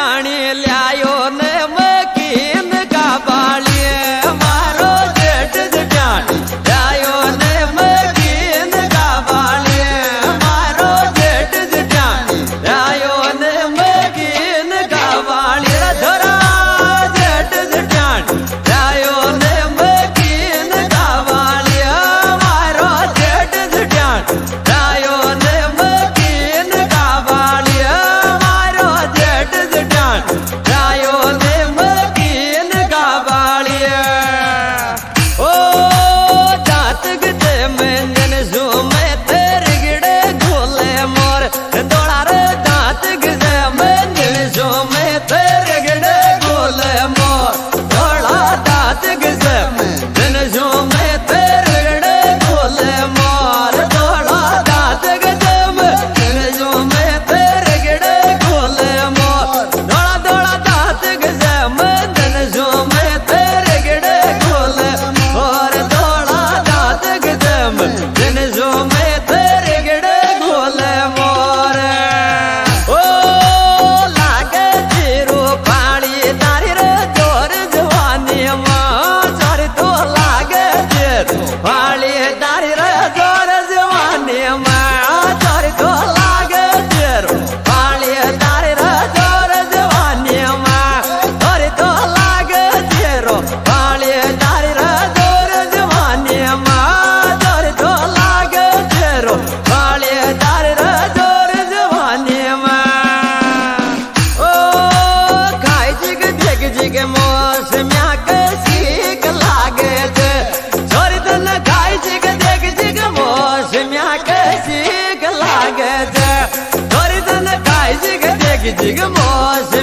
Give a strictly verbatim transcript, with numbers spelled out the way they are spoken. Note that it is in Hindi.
ड्याणी ल्यायो ने मकीन का बालिए मारो जेठ ड्याणी ल्यायो ने मकीन का बालिए मारो जेठ ड्याणी ल्यायो ने मकीन का बालिए धरा जेठ ड्याणी ल्यायो ने मकीन का बालिए मारो जेठ ड्याणी ल्यायो ने मकीन का बालिए मारो जेठ ड्याणी ल्यायो ने मकीन का बालिए ओ दात गते मंजन जो मैं तेरे गिड़े गोले मोर दोड़ा रे दात गते मंजन जो मैं तेरे गिड़े गोले मोर दोड़ा दात गते मंजन जो मैं तेरे गिड़े गोले मोर दोड़ा दात गते मंजन जो मैं तेरे गिड़े गोले मोर दोड़ा दोड़ा दात गते मंजन जो मैं तेरे गिड़े गोले और दोड़ा दात गते मंजन जो मैं तेरे गिड़े गोले मोर ओ लागे जीरो पानी तारी रे जोर जवानी मां चार तो लागे जीरो पानी तारी रे जोर जवानी मां चार तो लागे जीरो पानी तारी रे जोर जवानी मां चार तो लागे जीरो पानी तारी रे जोर जवानी मां चार तो लागे जीरो पानी तारी रे जोर जवानी मां ओ खाई जिग जिग जिग मौसमिया के सीख लागे जे छोरी तन खाई जिग जिग जिग मौसमिया के सीख लागे जे छोरी तन खाई जिग जिग जिग मौसम